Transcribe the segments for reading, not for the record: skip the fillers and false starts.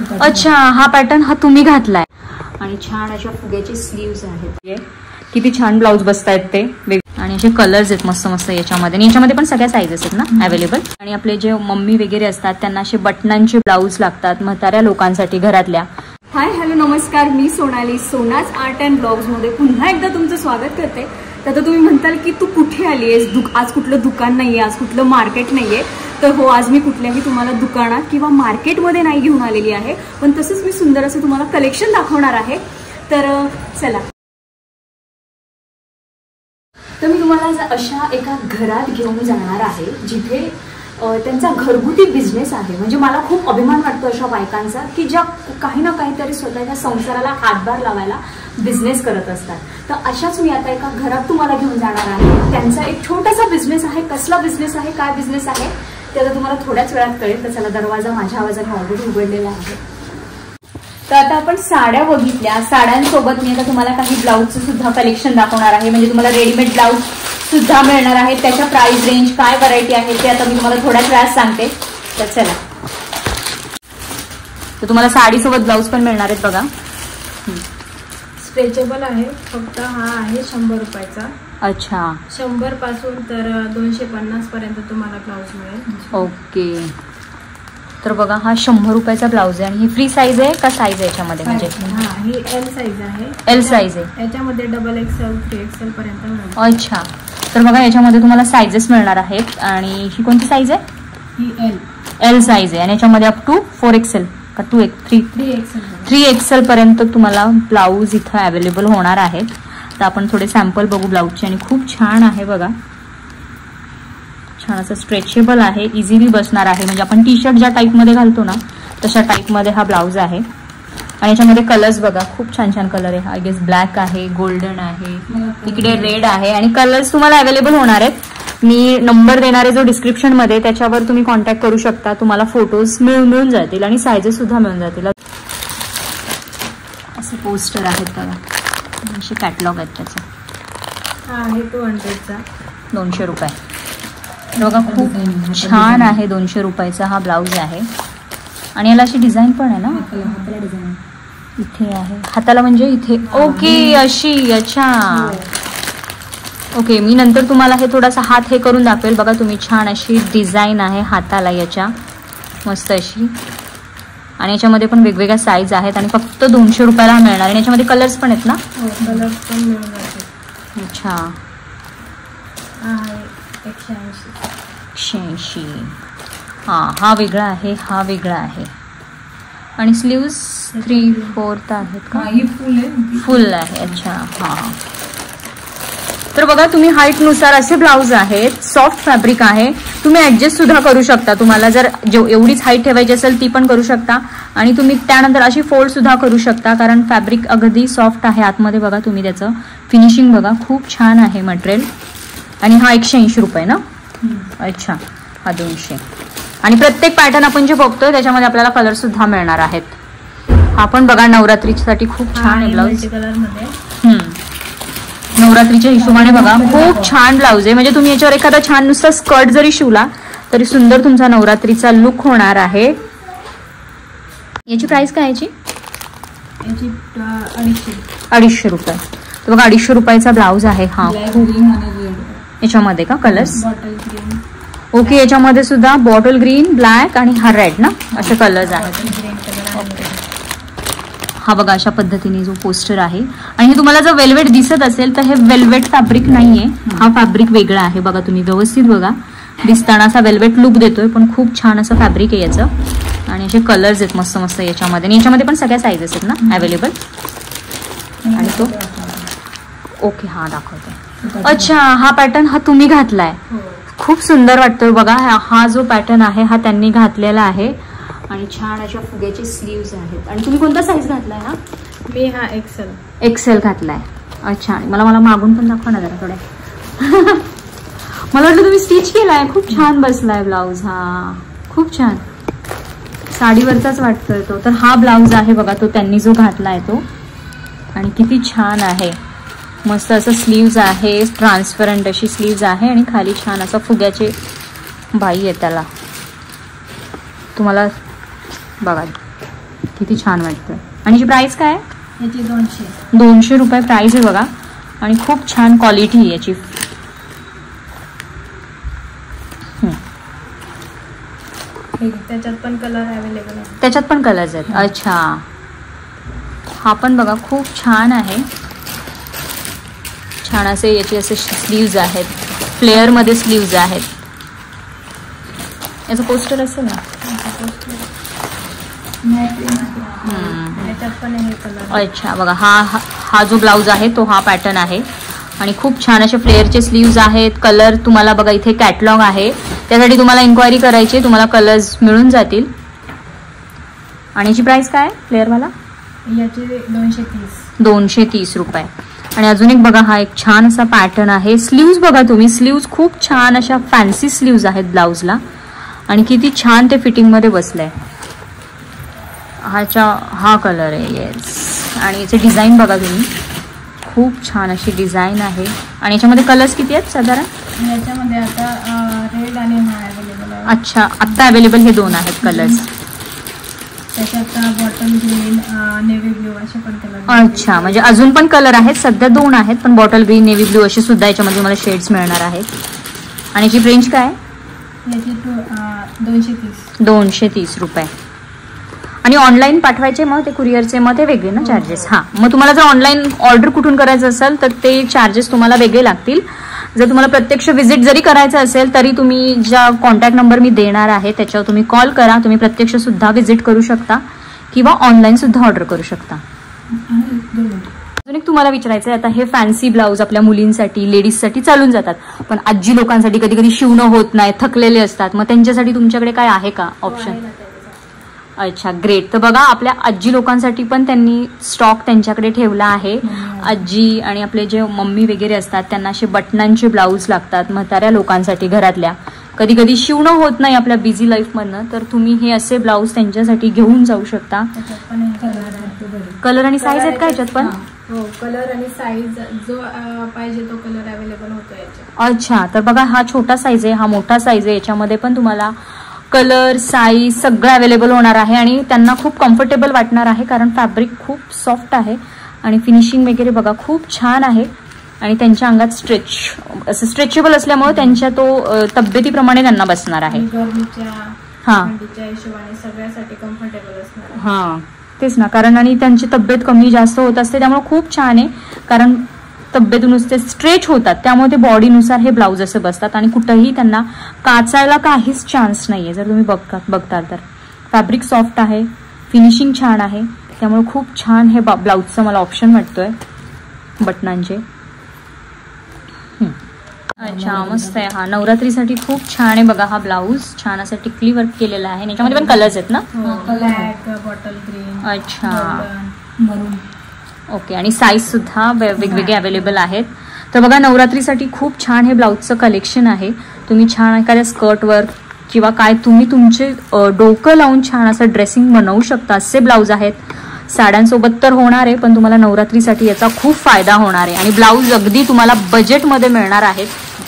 अच्छा, हा पॅटर्न हा तुम्ही घातलाय आणि छान अशा फुग्याचे स्लीव्स आहेत. किती छान ब्लाऊज बसतायत ते. आणि असे कलर्स आहेत मस्त मस्त याच्यामध्ये. आणि याच्यामध्ये पण सगळ्या साईजेस आहेत ना अवेलेबल. आणि आपले जे मम्मी वगैरे असतात त्यांना असे बटनांचे ब्लाऊज लागतात म्हाताऱ्या लोकांसाठी घरातल्या. हाय हॅलो नमस्कार, मी Sonali Sona's art and blogs मध्ये पुन्हा एकदा तुमचं स्वागत करते. तर तुम्ही म्हणताल की तू कुठे आली आहेस, आज कुठलं दुकान नाहीये, आज कुठलं मार्केट नाहीये. तर हो, आज मी कुठल्याही तुम्हाला दुकानात किंवा मार्केटमध्ये नाही घेऊन आलेली आहे, पण तसंच मी सुंदर असं तुम्हाला कलेक्शन दाखवणार आहे. तर चला. तर मी तुम्हाला अशा एका घरात घेऊन जाणार आहे जिथे त्यांचा घरगुती बिझनेस आहे. म्हणजे मला खूप अभिमान वाटतो अशा बायकांचा की ज्या काही ना काहीतरी स्वतःच्या संसाराला हातभार लावायला बिझनेस करत असतात. तर अशाच मी आता एका घरात तुम्हाला घेऊन जाणार आहे. त्यांचा एक छोटासा बिझनेस आहे. कसला बिझनेस आहे, काय बिझनेस आहे ते आता तुम्हाला थोड्याच वेळात कळेल. तर चला, दरवाजा माझ्या आवाजाने ऑलरेडी उघडलेला आहे. तर आता आपण साड्या बघितल्या. साड्यांसोबत मी आता तुम्हाला काही ब्लाऊजचं सुद्धा कलेक्शन दाखवणार आहे. म्हणजे तुम्हाला रेडीमेड ब्लाऊज सुद्धा मिळणार आहे. त्याच्या प्राइस रेंज काय व्हरायटी आहे ते आता मी तुम्हाला थोड्याच वेळात सांगते. तर चला. तर तुम्हाला साडीसोबत ब्लाऊज पण मिळणार आहेत बघा. स्ट्रेचेबल आहे. फक्त हा आहे 100 रुपयाचा. अच्छा, 100 पासून तर 250 पर्यंत तुम्हाला ब्लाऊज मिळेल. ओके. तर बघा, हा 100 रुपयाचा ब्लाऊज आहे. आणि ही फ्री साईज आहे का साईज आहे याच्यामध्ये? म्हणजे हा, ही एल साईज आहे. एल साईज आहे. याच्यामध्ये XXL 3XL पर्यंत मिळेल. अच्छा. तर बघा, याच्यामध्ये तुम्हाला साईजेस मिळणार आहेत. आणि ही कोणती साईज आहे? ही एल साईज आहे. आणि याच्यामध्ये अप टू 4XL का 3XL पर्यंत तुम्हाला ब्लाऊज इथं अवेलेबल होणार आहेत. तर आपण थोडे सॅम्पल बघू ब्लाऊजचे. आणि खूप छान आहे बघा. छान असं स्ट्रेचेबल आहे, इझिली बसणार आहे. म्हणजे आपण टी शर्ट ज्या टाईपमध्ये घालतो ना तशा टाईपमध्ये हा ब्लाऊज आहे. आणि याच्यामध्ये कलर्स बघा, खूप छान छान कलर आहे. आय गेस ब्लॅक आहे, गोल्डन आहे, इकडे रेड आहे. आणि कलर्स तुम्हाला अवेलेबल होणार आहेत. मी नंबर देणार आहे जो डिस्क्रिप्शन मध्ये, त्याच्यावर तुम्ही कॉन्टॅक्ट करू शकता. तुम्हाला फोटोज मिळून जातील आणि सायझेस सुद्धा मिळून जातील. असे पोस्टर आहेत बघा, असे कॅटलॉग आहेत त्याचे. हा आहे 200चा. 200 रुपये. बघा, खूप छान आहे. 200 रुपयाचा हा ब्लाऊज आहे. आणि याला अशी डिझाईन पण आहे ना, इथे आहे हाताला, म्हणजे इथे. ओके, अशी. अच्छा, ओके. मी नंतर तुम्हाला हे थोडासा हात हे करून दाखवेल. बघा तुम्ही, छान अशी डिझाईन आहे हाताला याच्या, मस्त अशी. आणि याच्यामध्ये पण वेगवेगळ्या साईज आहेत. आणि फक्त 200 रुपयाला मिळणार. आणि याच्यामध्ये कलर्स पण आहेत ना? कलर्स पण मिळून जातील. अच्छा. 180. हा वेगळा आहे, हा वेगळा आहे. आणि स्लीव्स 3/4 आहेत का? फुल आहे. अच्छा, हा. तर बघा, तुम्ही हाईट नुसार असे ब्लाऊज आहेत. सॉफ्ट फॅब्रिक आहे. तुम्ही ऍडजस्ट सुद्धा करू शकता. तुम्हाला जर एवढीच हाईट ठेवायची असेल ती पण करू शकता. आणि तुम्ही त्यानंतर अशी फोल्ड सुद्धा करू शकता, कारण फॅब्रिक अगदी सॉफ्ट आहे. आतमध्ये बघा तुम्ही, त्याचं फिनिशिंग बघा, खूप छान आहे मटेरियल. आणि हा 180 रुपये ना? अच्छा, हा 200. आणि प्रत्येक पॅटर्न आपण जे बघतोय त्याच्यामध्ये आपल्याला कलर सुद्धा मिळणार आहेत. हा पण बघा, नवरात्रीसाठी खूप छान आहे ब्लाऊज. कलर मध्ये नवरात्रीच्या हिशोबाने बघा, खूप छान ब्लाऊज आहे. म्हणजे तुम्ही याच्यावर एखादा छान नुसता स्कर्ट जरी शिवला तरी सुंदर तुमचा नवरात्रीचा लुक होणार आहे. याची प्राइस काय याची? 250 रुपये. तर बघा, 250 रुपयाचा ब्लाऊज आहे हा. याच्यामध्ये का कलर्स? ओके. याच्यामध्ये सुद्धा बॉटल ग्रीन, ब्लॅक आणि हा रेड ना, असे कलर्स आहेत. हा बघा, अशा पद्धतीने जो पोस्टर आहे. आणि हे तुम्हाला जर वेल्वेट दिसत असेल तर हे वेल्वेट फॅब्रिक नाहीये, हा फॅब्रिक वेगळा आहे. बघा तुम्ही व्यवस्थित बघा, दिसताना असा वेल्वेट लुक देतोय, पण खूप छान असं फॅब्रिक आहे याचं. आणि असे कलर्स आहेत मस्त मस्त याच्यामध्ये. आणि याच्यामध्ये पण सगळ्या साईजेस आहेत ना अवेलेबल. आणि तो ओके, हा दाखवते. अच्छा, हा पॅटर्न हा तुम्ही घातलाय. खूप सुंदर वाटतोय बघा. हा जो पॅटर्न आहे हा त्यांनी घातलेला आहे. आणि छान अशा फुग्याचे स्लीव्स आहेत. आणि तुम्ही कोणता साईज घातलाय? हा मी हा XL घातलाय. अच्छा. आणि मला मागून पण दाखवा ना जरा थोडे. मला वाटलं तुम्ही स्टिच केलाय. खूप छान बसलाय ब्लाऊज हा, खूप छान. साडीवरचाच वाटतोय तो. तर हा ब्लाऊज आहे बघा, तो त्यांनी जो घातलाय तो. आणि किती छान आहे. मस्त असं स्लीव्ज आहे, ट्रान्सपरंट अशी स्लीव्ज आहे. आणि खाली छान असं फुग्याचे बाई आहे त्याला. तुम्हाला बघा, किती छान वाटतंय. आणि याची प्राइस काय आहे? याची 200. 200 रुपये प्राइस आहे बघा. आणि खूप छान क्वालिटी आहे याची. त्याच्यात पण कलर अवेलेबल आहे. त्याच्यात पण कलर्स आहेत. अच्छा, हा पण बघा खूप छान आहे. छान असे याचे असे स्लीव्ज आहेत. फ्लेअर मध्ये स्लीव्ज आहेत. याचं पोस्टर असेल ना. त्याच्यात पण आहे कलर. अच्छा बघा, हा जो ब्लाऊज आहे तो हा पॅटर्न आहे. आणि खूप छान असे फ्लेअरचे स्लीव्ज आहेत. कलर तुम्हाला बघा इथे कॅटलॉग आहे, त्यासाठी तुम्हाला इन्क्वायरी करायची, तुम्हाला कलर्स मिळून जातील. आणि याची प्राइस काय आहे फ्लेअरवाला? याची 230. 230 रुपये. आणि अजून एक बघा, हा एक छान असा पॅटर्न आहे. स्लीव्ज बघा तुम्ही, स्लीव्ज खूप छान अशा फॅन्सी स्लीव्ज आहेत ब्लाऊजला. आणि किती छान ते फिटिंगमध्ये बसलंय. हा कलर आहे. येस. आणि याचे डिझाईन बघा तुम्ही, खूप छान अशी डिझाईन आहे. आणि याच्यामध्ये कलर्स किती आहेत साधारण? याच्यामध्ये आता रेड आणि हा अवेलेबल आहे. अच्छा, आत्ता अवेलेबल हे 2 आहेत कलर्स. त्याच्यात बॉटल ग्रीन, नेव्ही ब्ल्यू असे पण कलर. अच्छा, म्हणजे अजून पण कलर आहेत. सध्या 2 आहेत, पण बॉटल ग्रीन, नेव्ही ब्ल्यू असे सुद्धा याच्यामध्ये मला शेड्स मिळणार आहेत. आणि याची रेंज काय आहे? याची 230. 230 रुपये. आणि ऑनलाईन पाठवायचे मग ते कुरिअरचे मग ते वेगळे ना चार्जेस? हां, मग तुम्हाला जर ऑनलाईन ऑर्डर कुठून करायचं असेल तर ते चार्जेस तुम्हाला वेगळे लागतील. जर तुम्हाला प्रत्यक्ष व्हिजिट जरी करायचं असेल तरी तुम्ही ज्या कॉन्टॅक्ट नंबर मी देणार आहे त्याच्यावर तुम्ही कॉल करा. तुम्ही प्रत्यक्ष सुद्धा व्हिजिट करू शकता किंवा ऑनलाईन सुद्धा ऑर्डर करू शकता. अजून एक तुम्हाला विचारायचं आहे, आता हे फॅन्सी ब्लाऊज आपल्या मुलींसाठी, लेडीजसाठी चालून जातात, पण आजी लोकांसाठी कधी कधी शिवणं होत नाही, थकलेले असतात, मग त्यांच्यासाठी तुमच्याकडे काय आहे का ऑप्शन? अच्छा, ग्रेट. तर बघा, आपल्या आजी लोकांसाठी पण त्यांनी स्टॉक त्यांच्याकडे ठेवला आहे. आजी आणि आपले जे मम्मी वगैरे असतात त्यांना असे बटनांचे ब्लाऊज लागतात. म्हाताऱ्या लोकांसाठी घरातल्या कधी कधी शिवणं होत नाही आपल्या बिझी लाईफमधनं, तर तुम्ही हे असे ब्लाऊज त्यांच्यासाठी घेऊन जाऊ शकता. कलर आणि साईज आहेत का याच्यात पण? हो, कलर आणि साईज जो पाहिजे तो कलर अवेलेबल होतो याच्यात. अच्छा, तर बघा, हा छोटा साईज आहे, हा मोठा साईज आहे. याच्यामध्ये पण तुम्हाला कलर, साईज सगळं अवेलेबल होणार आहे. आणि त्यांना खूप कम्फर्टेबल वाटणार आहे, कारण फॅब्रिक खूप सॉफ्ट आहे. आणि फिनिशिंग वगैरे बघा खूप छान आहे. आणि त्यांच्या अंगात असं स्ट्रेचेबल असल्यामुळे त्यांच्या तो तब्येतीप्रमाणे त्यांना बसणार आहे. थंडीच्या हिशोबाने सगळ्यासाठी कम्फर्टेबल असणार. हां, तेच ना, कारण आणि त्यांची तब्येत कमी जास्त होत असते, त्यामुळे खूप छान आहे. कारण तब्येतून ते स्ट्रेच होतात, त्यामुळे ते बॉडीनुसार हे ब्लाऊज असे बसतात. आणि कुठंही त्यांना काचायला काहीच चान्स नाहीये. जर तुम्ही बघताल तर फॅब्रिक सॉफ्ट आहे, फिनिशिंग छान आहे, त्यामुळे खूप छान हे ब्लाऊजचं मला ऑप्शन वाटतोय बटनांचे. अच्छा, मस्त आहे. हा नवरात्रीसाठी खूप छान आहे बघा. हा ब्लाऊज छान असा टिकली वर्क केलेला आहे. याच्यामध्ये पण कलर्स आहेत ना? ब्लॅक, बॉटल ग्रीन, अच्छा, मरून. ओके. आणि साईज सुद्धा वेगवेगळे अवेलेबल आहेत. तर बघा, नवरात्रीसाठी खूप छान हे ब्लाऊजचं कलेक्शन आहे. तुम्ही छान एखाद्या स्कर्टवर किंवा काय तुम्ही तुमचे डोकं लावून छान असं ड्रेसिंग बनवू शकता, असे ब्लाऊज आहेत. साड्यांसोबत तर होणार आहे, पण तुम्हाला नवरात्रीसाठी याचा खूप फायदा होणार आहे. आणि ब्लाऊज अगदी तुम्हाला बजेटमध्ये मिळणार आहेत.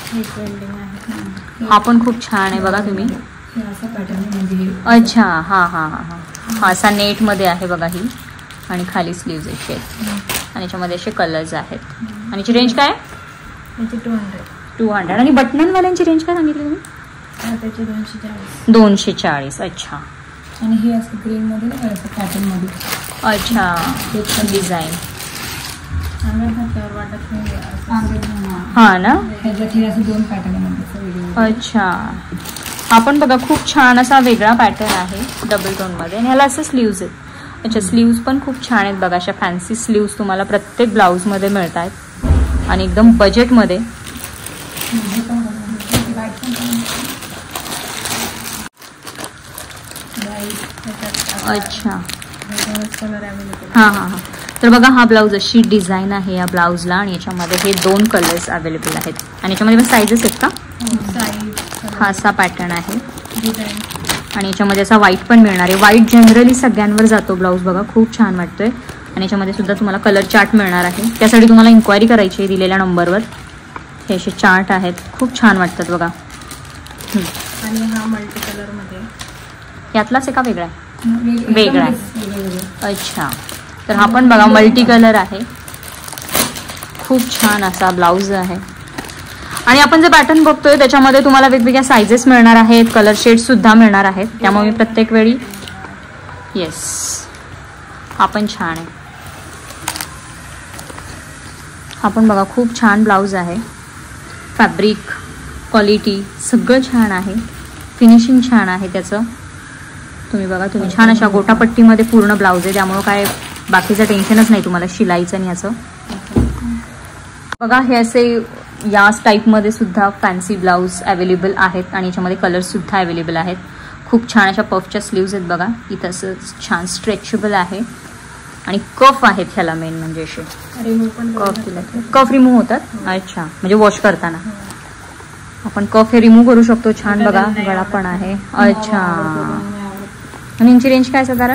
हा पण खूप छान आहे बघा तुम्ही. अच्छा, हा हा हा हा, असा नेट मध्ये आहे बघा ही. आणि खाली स्लीव्ज आहेत आणि याच्यामध्ये असे कलर्स आहेत. आणि याची रेंज काय? 200. आणि बटनांवाल्यांची रेंज काय सांगितली तुम्ही? 240. अच्छा. आणि हे असं ग्रीन मध्ये पॅटर्न मध्ये. अच्छा, डिझाईन वाटत नाही. हा ना, ह्याच्यात हे असं 2 पॅटर्न मध्ये. अच्छा, हा पण बघा खूप छान असा वेगळा पॅटर्न आहे डबल टोन मध्ये. आणि ह्याला असं स्लीव्ज आहेत. अच्छा, स्लीव्ज पण खूप छान आहेत बघा. अशा फॅन्सी स्लीव्ज तुम्हाला प्रत्येक ब्लाऊज मध्ये मिळत आहेत आणि एकदम बजेटमध्ये. अच्छा, हा हा हा. तर बघा, हा ब्लाऊज अशी डिझाईन आहे या ब्लाऊजला. आणि याच्यामध्ये हे 2 कलर्स अवेलेबल आहेत. आणि याच्यामध्ये पण साईजेस आहेत का? हा असा पॅटर्न आहे. आणि याच्यामध्ये असा व्हाईट पण मिळणार आहे. व्हाईट जनरली सगळ्यांवर जातो ब्लाऊज बघा, खूप छान वाटतोय. आणि याच्यामध्ये सुद्धा तुम्हाला कलर चार्ट मिळणार आहे. त्यासाठी तुम्हाला इन्क्वायरी करायची आहे दिलेल्या नंबरवर. हे असे चार्ट आहेत, खूप छान वाटतात बघा. आणि हा मल्टी कलर मध्ये. यातलाच एका वेगळा आहे? वेगळा आहे. अच्छा, तर हा पण बघा मल्टी कलर आहे, खूप छान असा ब्लाऊज आहे. आणि आपण जे पॅटर्न बघतोय त्याच्यामध्ये तुम्हाला वेगवेगळ्या सायझेस मिळणार आहेत, कलर शेड्स सुद्धा मिळणार आहेत. त्यामुळे मी प्रत्येक वेळी येस, हा पण छान आहे. हा पण बघा खूप छान ब्लाऊज आहे. फॅब्रिक क्वालिटी सगळं छान आहे, फिनिशिंग छान आहे त्याचं. तुम्ही बघा, तुम्ही छान अशा गोटापट्टीमध्ये पूर्ण ब्लाऊज आहे, त्यामुळं काय बाकीचं टेन्शनच नाही तुम्हाला शिलाईचं आणि याचं. बघा हे असे याच टाईपमध्ये सुद्धा फॅन्सी ब्लाऊज अवेलेबल आहेत आणि याच्यामध्ये कलर्स सुद्धा अवेलेबल आहेत. खूप छान अशा पफच्या स्लीव्ज आहेत बघा, इथं असं छान स्ट्रेचेबल आहे आणि कफ आहेत ह्याला, मेन म्हणजे असे कफ दिला, कफ रिमूव्ह होतात. अच्छा, म्हणजे वॉश करताना आपण कफ हे रिमूव्ह करू शकतो. छान बघा, गळा पण आहे. अच्छा, आणि यांची रेंज काय साधारण?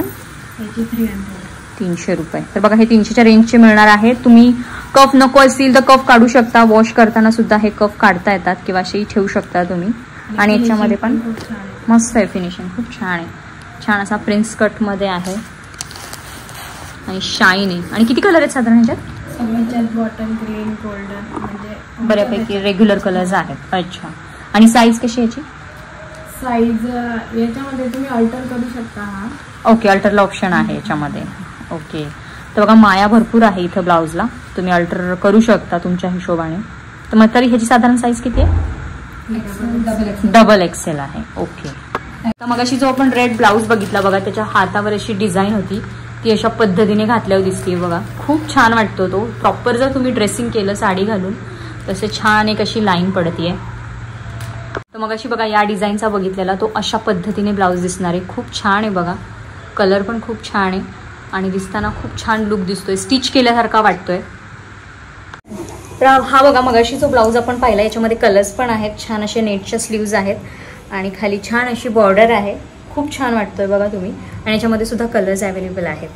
300 रुपये. तर बघा हे 300च्या रेंजचे मिळणार आहे. तुम्ही कफ नको असतील तर कफ काढू शकता, वॉश करताना सुद्धा हे कफ काढता येतात किंवा असेही ठेवू शकता तुम्ही. आणि याच्यामध्ये पण मस्त आहे, फिनिशिंग खूप छान आहे. छान असा प्रिन्स कट मध्ये आहे आणि शाईन आहे. आणि किती कलर आहेत साधारण ह्याच्यात? बॉटल ग्रीन, गोल्डन, म्हणजे बऱ्यापैकी रेग्युलर कलर्स आहेत. अच्छा, आणि साईज कशी याची? साईज याच्यामध्ये तुम्ही अल्टर करू शकता. हा ओके, अल्टरला ऑप्शन आहे याच्यामध्ये. ओके, तर बघा माया भरपूर आहे इथं ब्लाऊजला, तुम्ही अल्टर करू शकता तुमच्या हिशोबाने. तर मग तरी ह्याची साधारण साईज किती आहे? डबल एक्सेल आहे. ओके, तर मग अशी जो आपण रेड ब्लाऊज बघितला बघा, त्याच्या हातावर अशी डिझाईन होती, ती अशा पद्धतीने घातल्यावर दिसते बघा, खूप छान वाटतो तो. प्रॉपर जर तुम्ही ड्रेसिंग केलं साडी घालून तसे छान एक अशी लाईन पडतीये. तर मग अशी बघा या डिझाईनचा बघितलेला तो अशा पद्धतीने ब्लाऊज दिसणार आहे. खूप छान आहे बघा, कलर पण खूप छान आहे आणि दिसताना खूप छान लुक दिसतोय, स्टिच केल्यासारखा वाटतोय. तर हा बघा मगाशी जो ब्लाऊज आपण पाहिला, याच्यामध्ये कलर्स पण आहेत, छान असे नेटच्या स्लीव्ज आहेत आणि खाली छान अशी बॉर्डर आहे. खूप छान वाटतोय बघा तुम्ही, आणि याच्यामध्ये सुद्धा कलर्स अवेलेबल आहेत.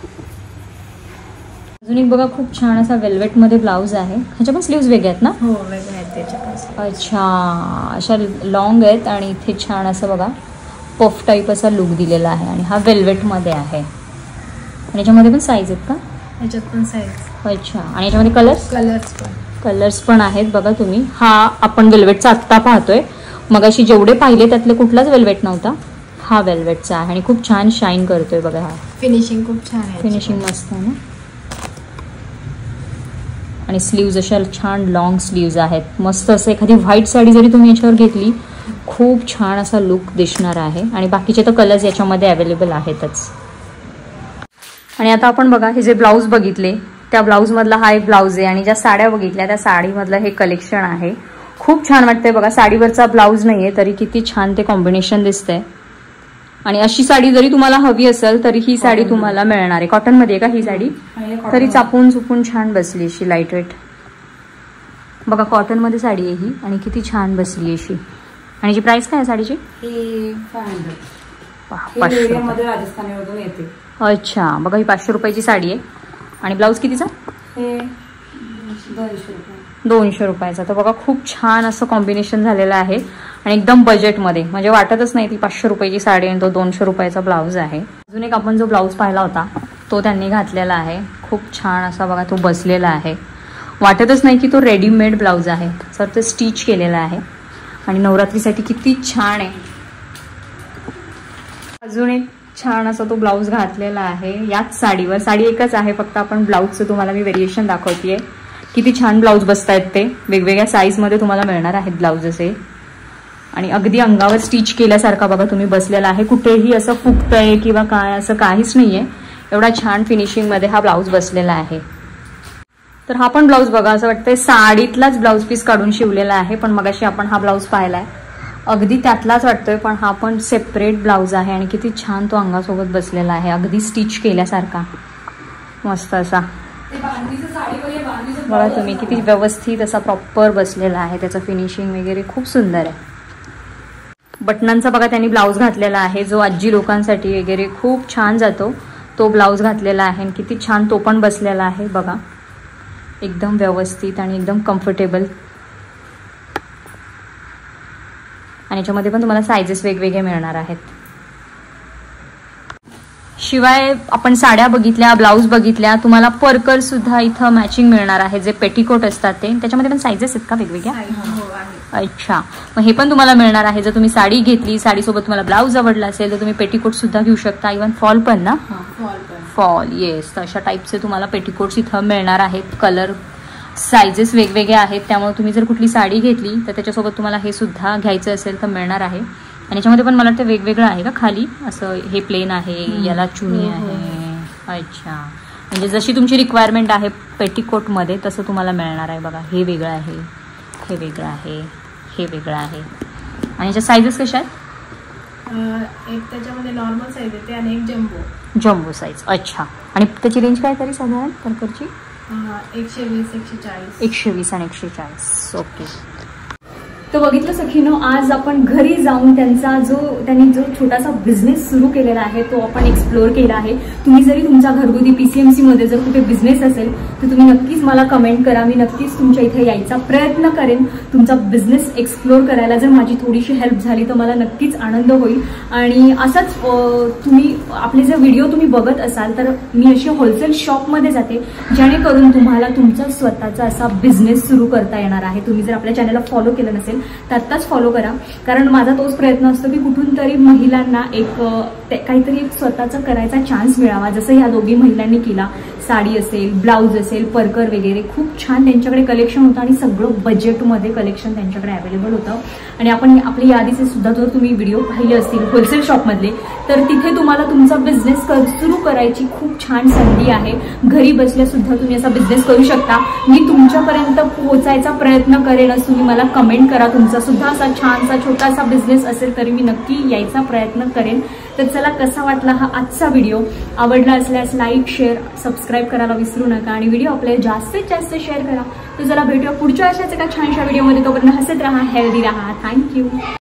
अजून एक बघा खूप छान असा वेल्वेटमध्ये ब्लाऊज आहे. ह्याच्या पण स्लीव्ज वेगळे आहेत ना? हो, वेगळे आहेत त्याच्या. अच्छा, अशा लॉंग आहेत आणि इथे छान असं बघा पफ टाईप असा लुक दिलेला आहे आणि हा वेल्वेटमध्ये आहे. आणि याच्यामध्ये पण साईज आहेत का? याच्यात पण साईज. अच्छा, आणि याच्यामध्ये कलर्स पण आहेत बघा तुम्ही. हा आपण वेल्वेटचा आत्ता पाहतोय, मग अशी जेवढे पाहिले त्यातले कुठलाच वेल्वेट नव्हता, हा वेल्वेटचा आहे आणि खूप छान शाईन करतोय बघा. हा फिनिशिंग खूप छान आहे, फिनिशिंग मस्त आहे ना. आणि स्लीव्ज अशा छान लॉंग स्लीव्ज आहेत, मस्त असं. एखादी व्हाईट साडी जरी तुम्ही याच्यावर घेतली, खूप छान असा लुक दिसणार आहे. आणि बाकीचे तर कलर्स याच्यामध्ये अवेलेबल आहेतच. आणि आता आपण बघा हे जे ब्लाऊज बघितले, त्या ब्लाऊजमधला हा एक ब्लाऊज आहे आणि ज्या साड्या बघितल्या त्या साडीमधलं हे कलेक्शन आहे. खूप छान वाटतंय बघा, साडीवरचा ब्लाऊज नाहीये तरी किती छान ते कॉम्बिनेशन दिसतंय. आणि अशी साडी जरी तुम्हाला हवी असेल तरी ही साडी तुम्हाला मिळणार आहे. कॉटन मध्ये का ही साडी? तरी चापून चुपून छान बसली अशी लाईट वेट बघा. कॉटन मध्ये साडी आहे ही आणि किती छान बसली अशी. आणि जी प्राइस काय आहे साडीची? 500 राजस्थानीमधून येते. अच्छा, बघा ही 500 रुपयाची साडी आहे. आणि ब्लाऊज कितीचा? 200 रुपयाचा. तर बघा खूप छान असं कॉम्बिनेशन झालेलं आहे आणि एकदम बजेटमध्ये, म्हणजे वाटतच नाही ती 500 रुपयाची साडी आणि तो 200 रुपयाचा ब्लाऊज आहे. अजून एक आपण जो ब्लाऊज पाहिला होता तो त्यांनी घातलेला आहे. खूप छान असा बघा तो बसलेला आहे, वाटतच नाही की तो रेडीमेड ब्लाऊज आहे, तर ते स्टिच केलेला आहे आणि नवरात्रीसाठी किती छान आहे. अजून एक छान असा तो ब्लाऊज घातलेला आहे याच साडीवर. साडी एकच आहे, फक्त आपण ब्लाऊजचं तुम्हाला मी व्हेरिएशन दाखवतेय. किती छान ब्लाऊज बसतायत ते, वेगवेगळ्या साईजमध्ये तुम्हाला मिळणार आहेत ब्लाऊज असे. आणि अगदी अंगावर स्टिच केल्यासारखा बघा तुम्ही बसलेला आहे, कुठेही असं फुगतंय किंवा काय असं काहीच नाहीये. एवढा छान फिनिशिंगमध्ये हा ब्लाऊज बसलेला आहे. तर हा पण ब्लाऊज बघा असं वाटतंय साडीतलाच ब्लाऊज पीस काढून शिवलेला आहे, पण मगाशी आपण हा ब्लाऊज पाहिलाय अगदी त्यातलाच वाटतोय, पण हा पण सेपरेट ब्लाऊज आहे आणि किती छान तो अंगासोबत बसलेला आहे, अगदी स्टिच केल्यासारखा मस्त असा. बघा तुम्ही किती व्यवस्थित असा प्रॉपर बसलेला आहे, त्याचं फिनिशिंग वगैरे खूप सुंदर आहे. बटनांचा बघा त्यांनी ब्लाऊज घातलेला आहे, जो आजी लोकांसाठी वगैरे खूप छान जातो तो ब्लाऊज घातलेला आहे आणि किती छान तो पण बसलेला आहे बघा, एकदम व्यवस्थित आणि एकदम कम्फर्टेबल. आणि याच्यामध्ये पण तुम्हाला सायझेस वेगवेगळे मिळणार आहेत. शिवाय आपण साड्या बघितल्या, ब्लाऊज बघितल्या, तुम्हाला परकर सुद्धा इथं मॅचिंग मिळणार आहे, जे पेटिकोट असतात ते. त्याच्यामध्ये पण साईजेस आहेत का वेगवेगळ्या? हो आहे. अच्छा, मग हे पण तुम्हाला मिळणार आहे. जर तुम्ही साडी घेतली, साडीसोबत तुम्हाला ब्लाऊज आवडला असेल तर तुम्ही पेटिकोट सुद्धा घेऊ शकता. इव्हन फॉल पण ना, फॉल येस, तर अशा टाईपचे तुम्हाला पेटिकोट्स इथं मिळणार आहेत. कलर साईजेस वेगवेगळे आहेत, त्यामुळे तुम्ही जर कुठली साडी घेतली तर त्याच्यासोबत तुम्हाला हे सुद्धा घ्यायचं असेल तर मिळणार आहे. आणि याच्यामध्ये पण मला वाटतं वेगवेगळं आहे का खाली, असं हे प्लेन आहे, याला चुनी आहे. अच्छा, म्हणजे जशी तुमची रिक्वायरमेंट आहे पेटिकोटमध्ये तसं तुम्हाला मिळणार आहे. बघा, हे वेगळं आहे, हे वेगळं आहे, हे वेगळं आहे. आणि याच्या साईजेस कशा आहेत? एक त्याच्यामध्ये नॉर्मल साईज येते आणि एक जम्बो साईज. अच्छा, आणि त्याची रेंज काय तरी साधारण परकरची? 120-140. 120 आणि 140. ओके. तर बघितलं सखीनो, आज आपण घरी जाऊन त्यांनी जो छोटासा बिझनेस सुरू केलेला आहे तो आपण एक्सप्लोर केला आहे. तुम्ही जरी तुमच्या घरगुती PCMC मध्ये जर कुठे बिझनेस असेल तर तुम्ही नक्कीच मला कमेंट करा. मी नक्कीच तुमच्या इथे यायचा प्रयत्न करेन. तुमचा बिझनेस एक्सप्लोर करायला जर माझी थोडीशी हेल्प झाली तर मला नक्कीच आनंद होईल. आणि असंच तुम्ही आपले जर व्हिडिओ तुम्ही बघत असाल तर मी अशी होलसेल शॉपमध्ये जाते जेणेकरून तुम्हाला तुमचा स्वतःचा असा बिझनेस सुरू करता येणार आहे. तुम्ही जर आपल्या चॅनलला फॉलो केलं नसेल तर आत्ताच फॉलो करा, कारण माझा तोच प्रयत्न असतो की कुठून तरी महिलांना काहीतरी एक स्वतःचा करायचा चान्स मिळावा. जसं ह्या दोघी महिलांनी केला. साडी असेल, ब्लाऊज असेल, परकर वगैरे खूप छान त्यांच्याकडे कलेक्शन होतं आणि सगळं बजेटमध्ये कलेक्शन त्यांच्याकडे अवेलेबल होतं. आणि आपण आपल्या यादीचे सुद्धा जर तुम्ही व्हिडिओ पाहिले असतील होलसेल शॉपमधले तर तिथे तुम्हाला तुमचा बिझनेस सुरू करायची खूप छान संधी आहे. घरी बसल्या सुद्धा तुम्ही असा बिझनेस करू शकता. मी तुमच्यापर्यंत पोहोचायचा प्रयत्न करेन. तुम्ही मला कमेंट करा, तुमचा सुद्धा असा छानसा छोटासा बिझनेस असेल तरी मी नक्की यायचा प्रयत्न करेन. तर चला, कसा वाटला हा आजचा व्हिडिओ? आवडला असल्यास लाईक, शेअर, सबस्क्राईब करायला विसरू नका आणि व्हिडिओ आपल्याला जास्तीत जास्त शेअर करा. तर चला, भेटूया पुढच्या अशाच एका छानशा व्हिडिओमध्ये. तोपर्यंत हसत राहा, हेल्दी राहा. थँक्यू.